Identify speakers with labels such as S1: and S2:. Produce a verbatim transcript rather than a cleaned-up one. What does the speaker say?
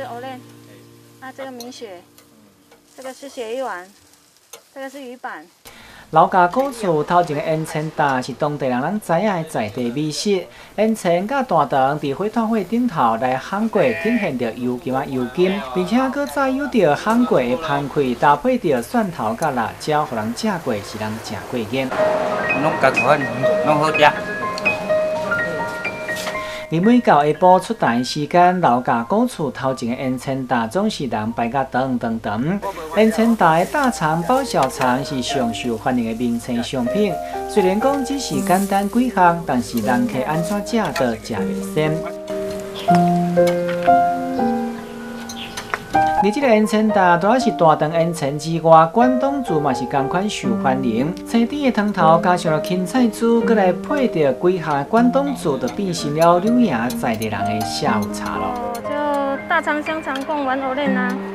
S1: 藕链，啊，这个米血，这个是鳕鱼丸，这个是鱼板。
S2: 老家古厝头前的烟囱搭是当地人咱知影的在地美食。烟囱甲大肠伫火炭火顶头来烘过，呈现着油金啊油金，并且搁再有着烘过的香气，搭配着蒜头甲辣椒，互人食过是人食过瘾。
S3: 拢各款，拢好食。
S2: 而每到下晡出摊时间，老家古厝头前的烟囱搭总是人排甲长长长。烟囱搭的大肠、包小肠是上受欢迎的名菜商品。虽然讲只是简单几项，但是人客安怎食都食袂鲜。而这个烟囱搭除了是大肠烟囱之外，关东煮嘛是同款受欢迎。青甜的汤头加上了芹菜煮，再来配着几项关东煮，就变成了柳营在地人的下午茶咯。
S1: 就大肠、香肠、贡丸、藕链啊。